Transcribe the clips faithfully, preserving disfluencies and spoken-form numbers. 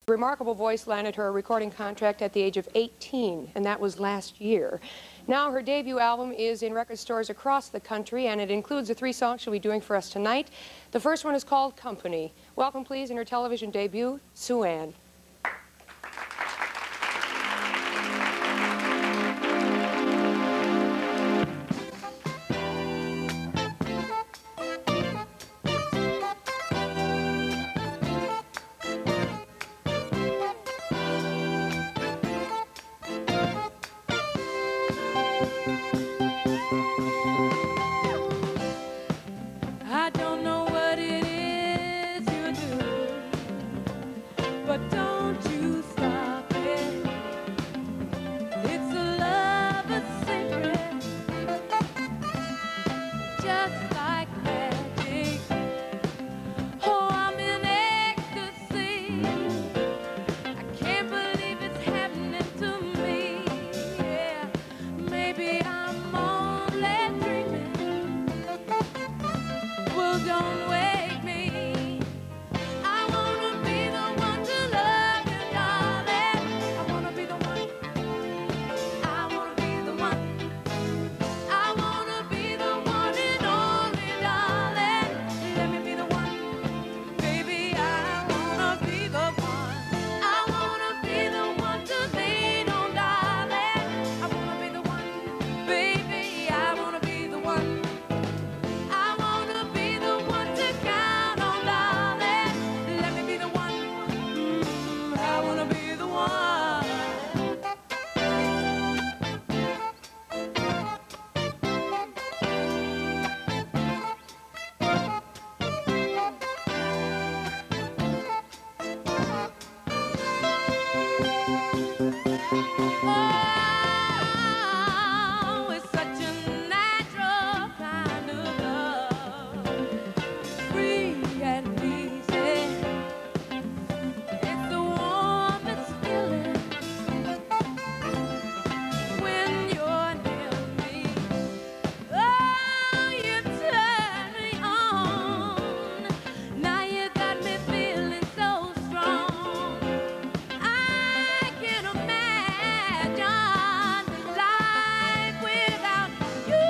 Remarkable voice landed her a recording contract at the age of eighteen, and that was last year. Now her debut album is in record stores across the country, and it includes the three songs she'll be doing for us tonight. The first one is called Company. Welcome, please, in her television debut, Sue Ann. I don't know what it is you do, but don't you stop it. It's a love, a secret, just like magic. Oh, I'm in ecstasy. I can't believe it's happening to me. Yeah, maybe I'm only dreaming. Well, don't wake me. I wanna be the one to love you, darling. I wanna be the one. I wanna be the one. I wanna be the one and only, darling. Let me be the one. Baby, I wanna be the one. I wanna be the one to lean on, darling. I wanna be the one. Baby, I wanna be the one. I wanna be the one to count on, darling. Let me be the one. Mm, I wanna be the one. Oh, it's such a natural kind of love, free and easy. It's the warmest feeling when you're near me. Oh, you turn me on. Now you got me feeling so strong. I can imagine life without you.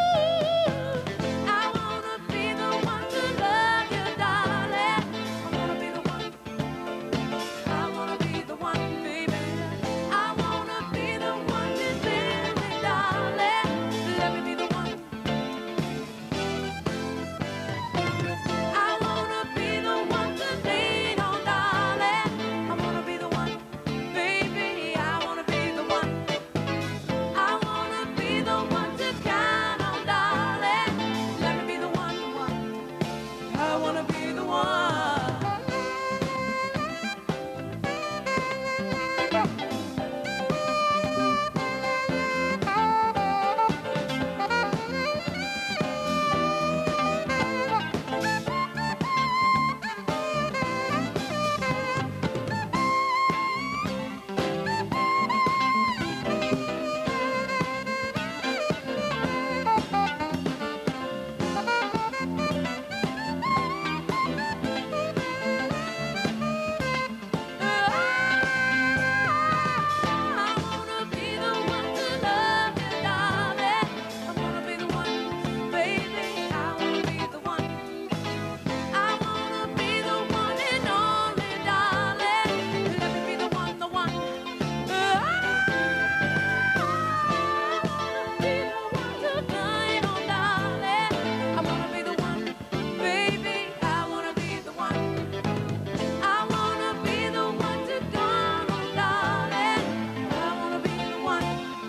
I wanna be the one to love you, darling. I wanna be the one. I wanna be the one, baby. I wanna be the one to live with, darling. Let me be the one. I wanna be the one to lean on, darling. I wanna be the one, baby. I wanna be the one. I wanna be the one to count on, darling. Let me be the one, one. I wanna be the one. I wanna be the one to love you, darling. I wanna be the one, baby. I wanna be the one. I wanna be the one and only, darling. Let me be the one, the one. I wanna be the one to lean on, darling. I wanna be the one, baby. I wanna be the one. I wanna be the one to count on, darling. I wanna be the one.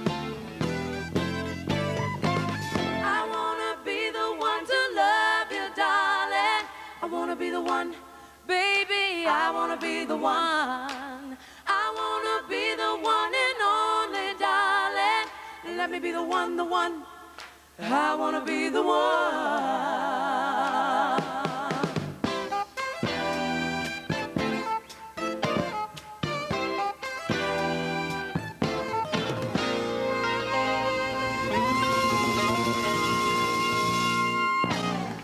I wanna be the one to love you, darling. I wanna be the one, baby. I wanna be the one. I wanna be the one and only, darling. Let me be the one, the one. I wanna be the one.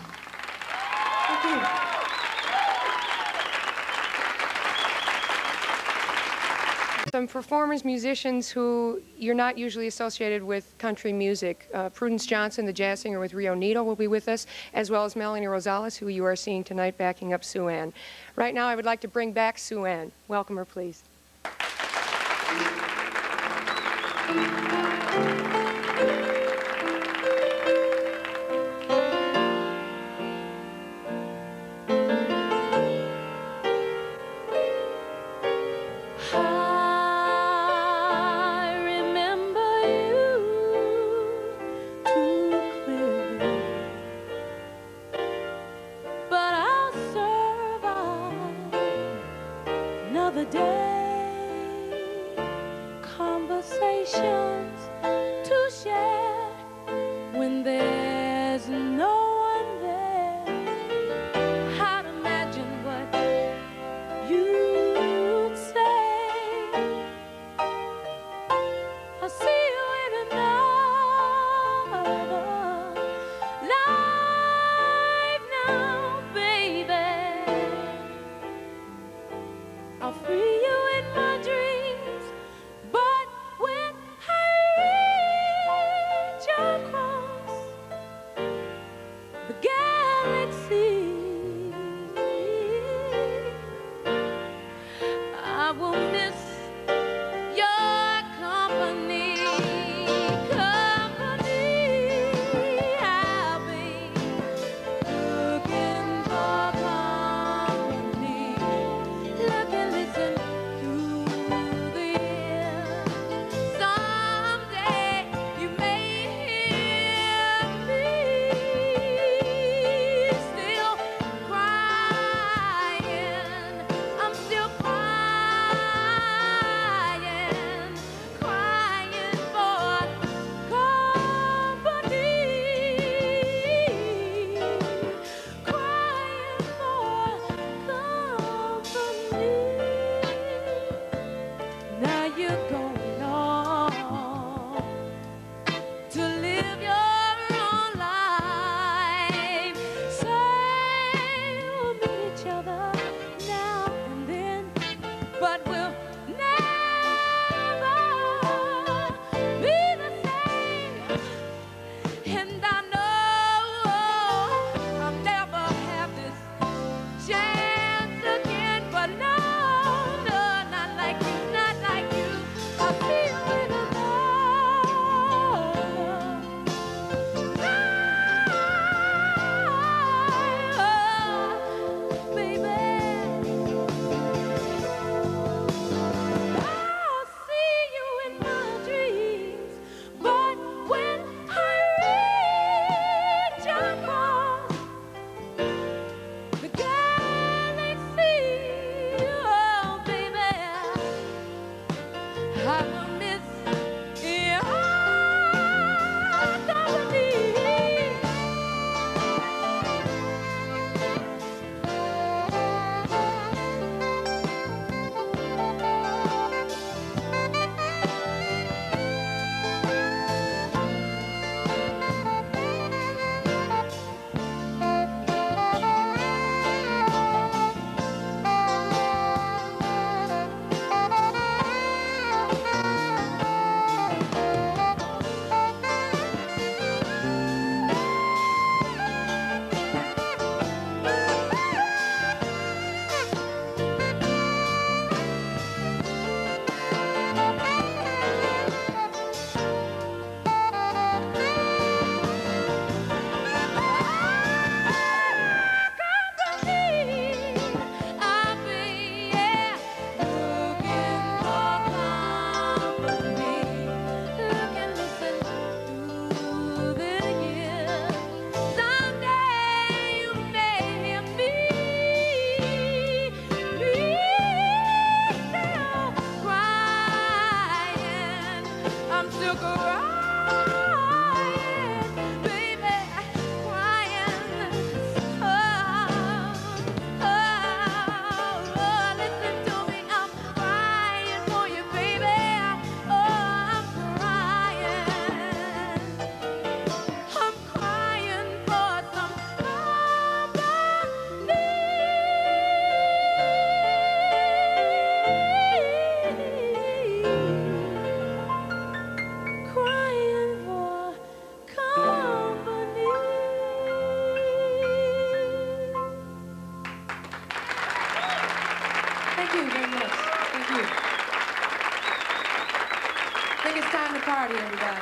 Thank you. Some performers, musicians who you're not usually associated with country music. Uh, Prudence Johnson, the jazz singer with Rio Nito, will be with us, as well as Melanie Rosales, who you are seeing tonight backing up Sue Ann. Right now, I would like to bring back Sue Ann. Welcome her, please. Another day, conversations to share when there's no one there. I'd imagine what you'd say. I'll see you in another life now, baby. I'll free you in my dreams, but when I reach across the galaxy, I will miss your company. Company, I'll be looking for company. Look and listen through the years. Someday you may hear me still crying. I'm still crying, crying for company, crying for company. Now you're going on to live your own life. Say we'll meet each other now and then, but we'll never be the same. And I know I'll never have this chance again, but no, no, not like you, not like you. I'll see you in another life, baby. I'll see you in my dreams, but when I reach across the galaxy, oh baby, I will miss your company. I'm still crying, baby, crying. Oh, oh, oh, listen to me, I'm crying for you, baby. Oh, I'm crying. I'm crying for some company. much. Thank you. I think it's time to party, everybody.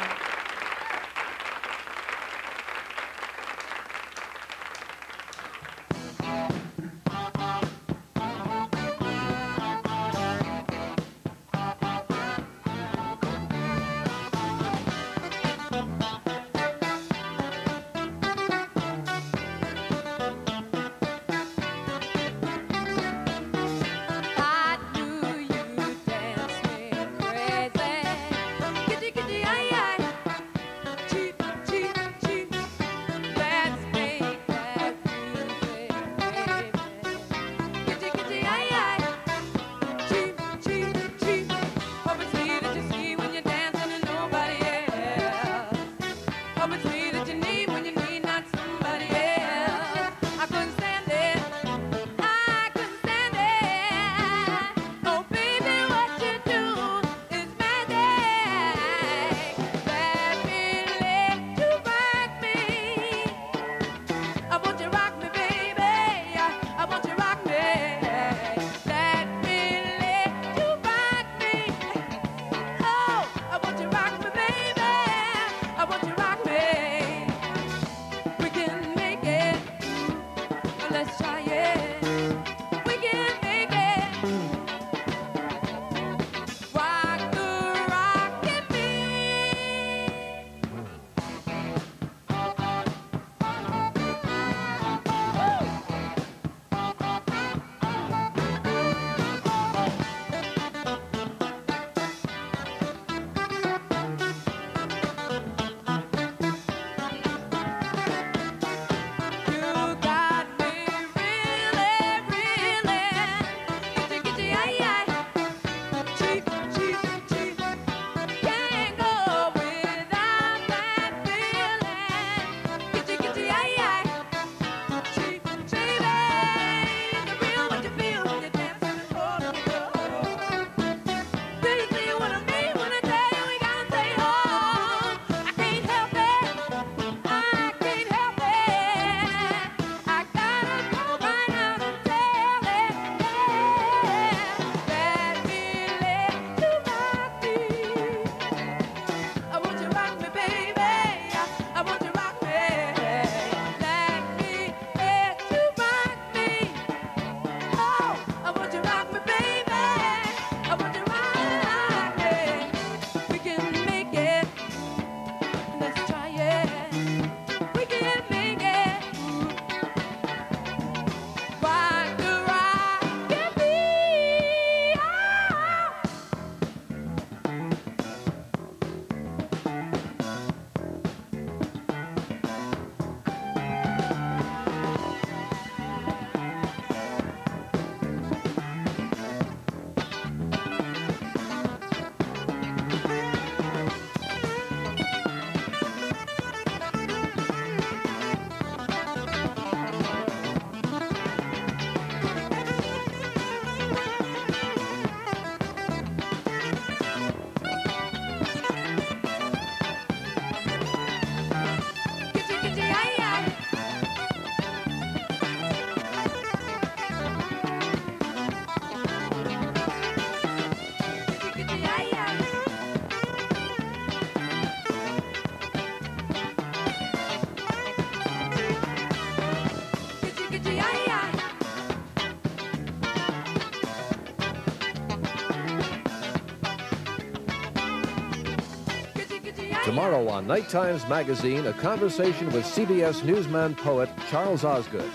Tomorrow on NightTimes magazine, a conversation with C B S newsman poet Charles Osgood.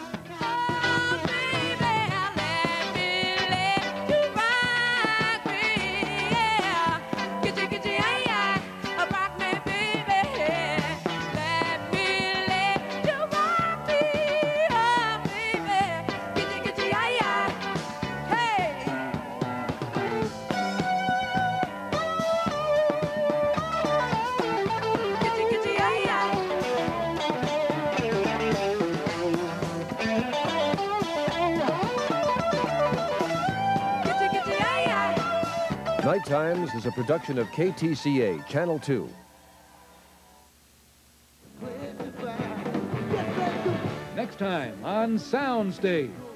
NightTimes is a production of K T C A, Channel two. Next time on Soundstage.